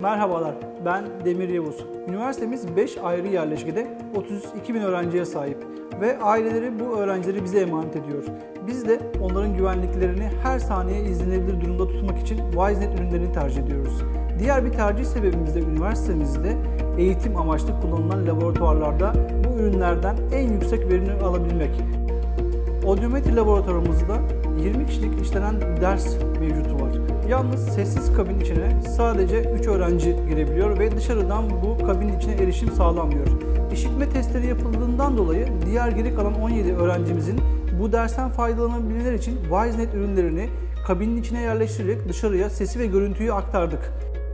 Merhabalar, ben Demir Yavuz. Üniversitemiz 5 ayrı yerleşkede 32.000 öğrenciye sahip ve aileleri bu öğrencileri bize emanet ediyor. Biz de onların güvenliklerini her saniye izlenebilir durumda tutmak için Wisenet ürünlerini tercih ediyoruz. Diğer bir tercih sebebimiz de üniversitemizde eğitim amaçlı kullanılan laboratuvarlarda bu ürünlerden en yüksek verimini alabilmek. Audiometri laboratuvarımızda 20 kişilik işlenen ders mevcutu var. Yalnız sessiz kabin içine sadece 3 öğrenci girebiliyor ve dışarıdan bu kabinin içine erişim sağlanmıyor. İşitme testleri yapıldığından dolayı diğer geri kalan 17 öğrencimizin bu dersten faydalanabilmeleri için Wisenet ürünlerini kabinin içine yerleştirerek dışarıya sesi ve görüntüyü aktardık.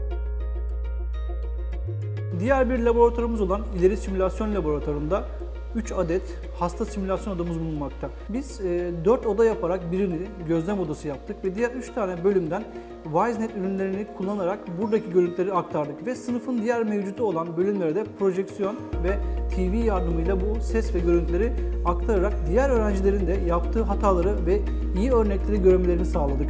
Diğer bir laboratuvarımız olan ileri simülasyon laboratuvarında 3 adet hasta simülasyon odamız bulunmakta. Biz 4 oda yaparak birini gözlem odası yaptık ve diğer 3 tane bölümden Wisenet ürünlerini kullanarak buradaki görüntüleri aktardık ve sınıfın diğer mevcutu olan bölümlere de projeksiyon ve TV yardımıyla bu ses ve görüntüleri aktararak diğer öğrencilerin de yaptığı hataları ve iyi örnekleri görmelerini sağladık.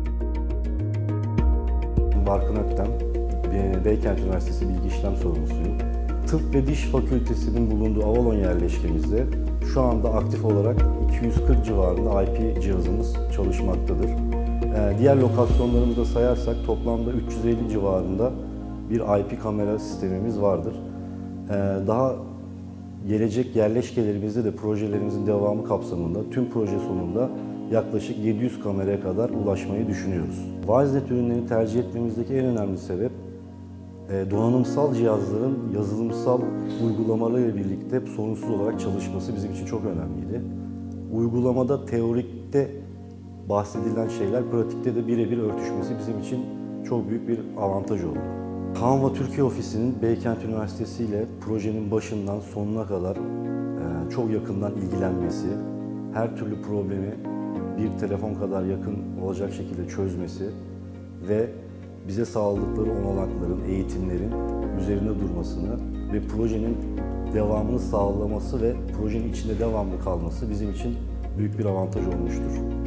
Barkın Öktem, Beykent University Bilgi İşlem Sorumlusuyum. Tıp ve Diş Fakültesi'nin bulunduğu Avalon yerleşkemizde şu anda aktif olarak 240 civarında IP cihazımız çalışmaktadır. Diğer lokasyonlarımızda sayarsak toplamda 350 civarında bir IP kamera sistemimiz vardır. Daha gelecek yerleşkelerimizde de projelerimizin devamı kapsamında tüm proje sonunda yaklaşık 700 kameraya kadar ulaşmayı düşünüyoruz. Wisenet ürünlerini tercih etmemizdeki en önemli sebep donanımsal cihazların yazılımsal uygulamalarıyla birlikte sorunsuz olarak çalışması bizim için çok önemliydi. Uygulamada teorikte bahsedilen şeyler pratikte de birebir örtüşmesi bizim için çok büyük bir avantaj oldu. Hanwha Türkiye Ofisi'nin Beykent Üniversitesi ile projenin başından sonuna kadar çok yakından ilgilenmesi, her türlü problemi bir telefon kadar yakın olacak şekilde çözmesi ve bize sağladıkları olanakların, eğitimlerin üzerinde durmasını ve projenin devamını sağlaması ve projenin içinde devamlı kalması bizim için büyük bir avantaj olmuştur.